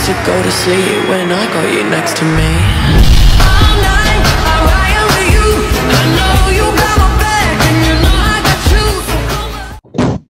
to go to sleep when I got you next to me.